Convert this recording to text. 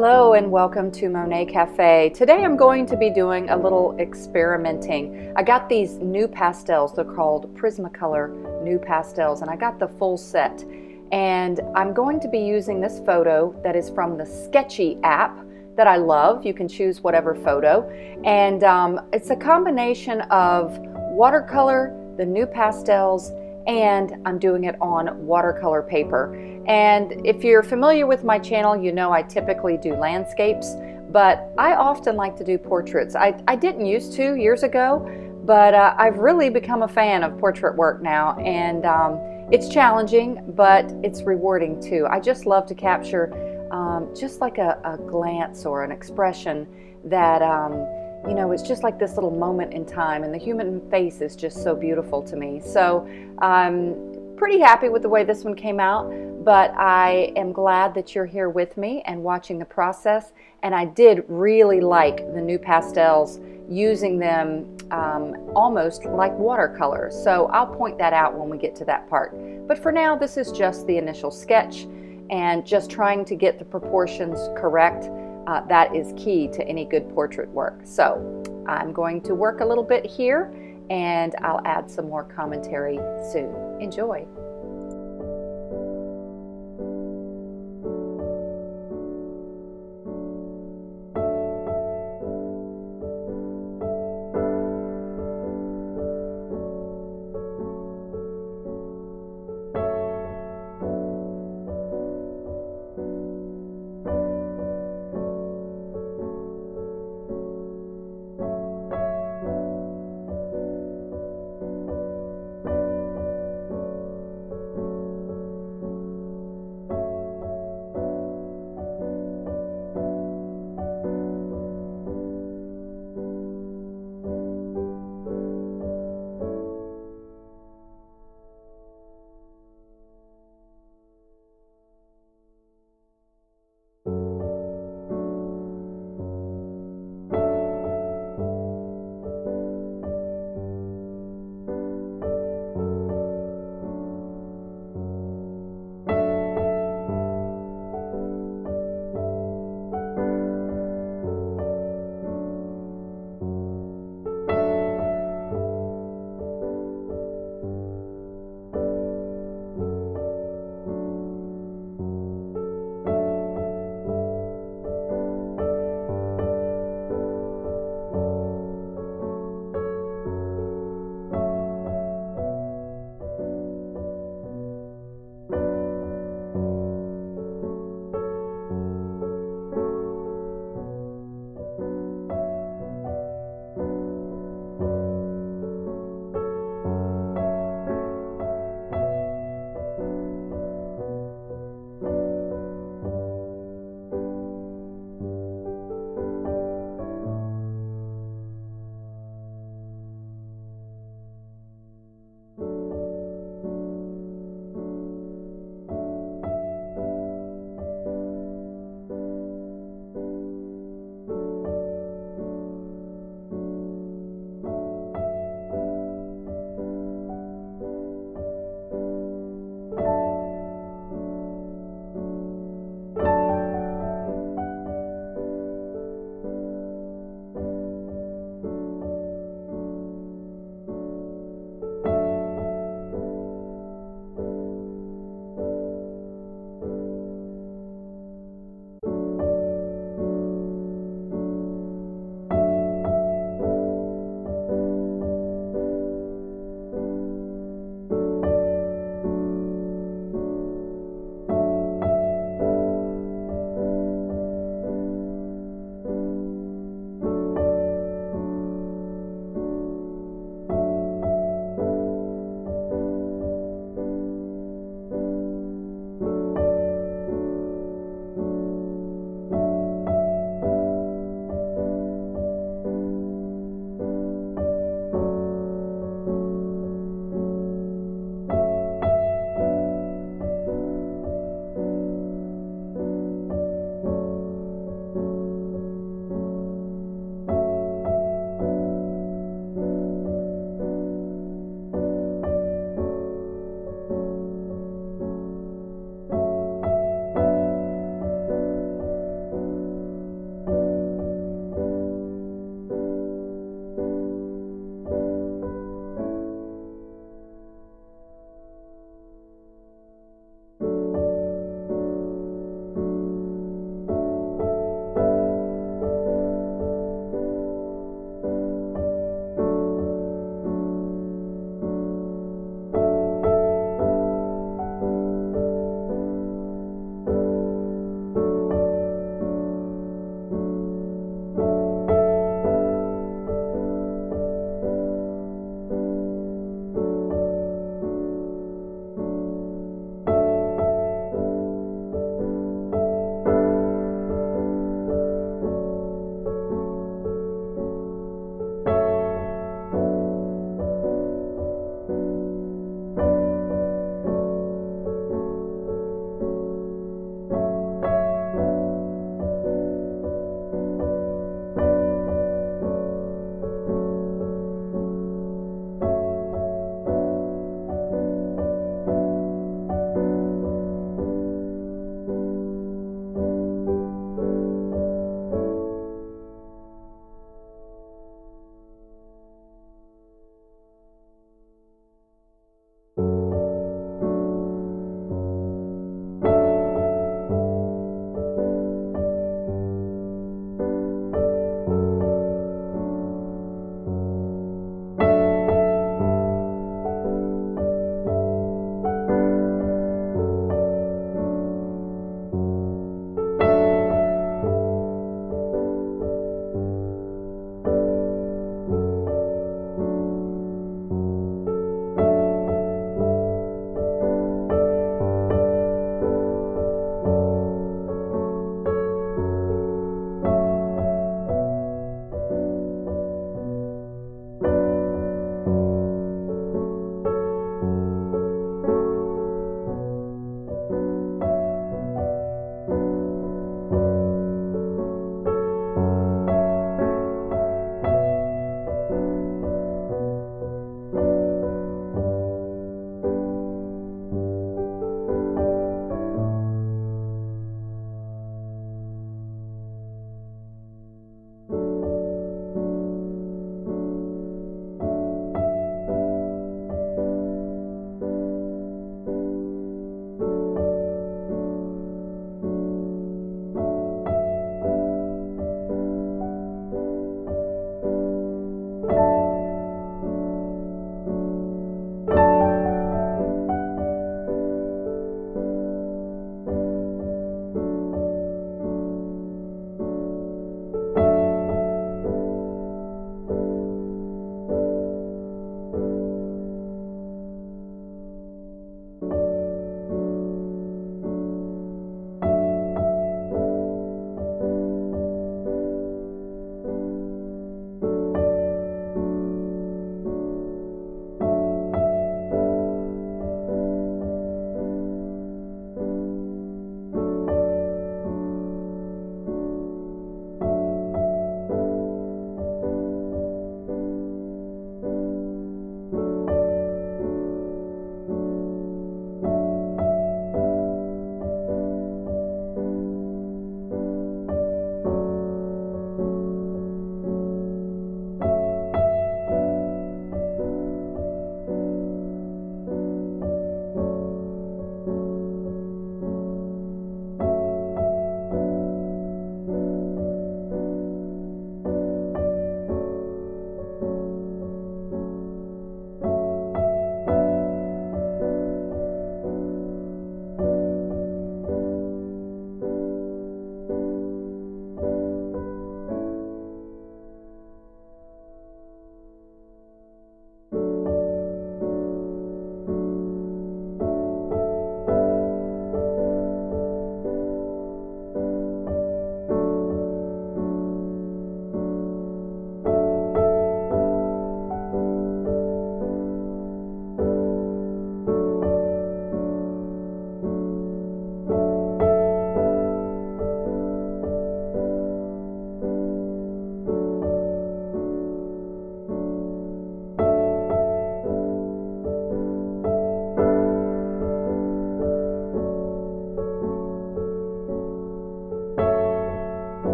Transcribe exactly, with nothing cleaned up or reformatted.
Hello and welcome to Monet Cafe. Today I'm going to be doing a little experimenting. I got these NuPastels, they're called Prismacolor NuPastels, and I got the full set. And I'm going to be using this photo that is from the Sketchy app that I love. You can choose whatever photo. And um, it's a combination of watercolor, the NuPastels, and I'm doing it on watercolor paper. And if you're familiar with my channel, you know I typically do landscapes, but I often like to do portraits. I, I didn't used to years ago, but uh, I've really become a fan of portrait work now, and um, it's challenging, but it's rewarding too. I just love to capture um, just like a, a glance or an expression that um, you know, it's just like this little moment in time, and the human face is just so beautiful to me. So I'm pretty happy with the way this one came out, but I am glad that you're here with me and watching the process. And I did really like the NuPastels, using them um, almost like watercolor. So I'll point that out when we get to that part. But for now, this is just the initial sketch and just trying to get the proportions correct. Uh, that is key to any good portrait work. So I'm going to work a little bit here, and I'll add some more commentary soon. Enjoy.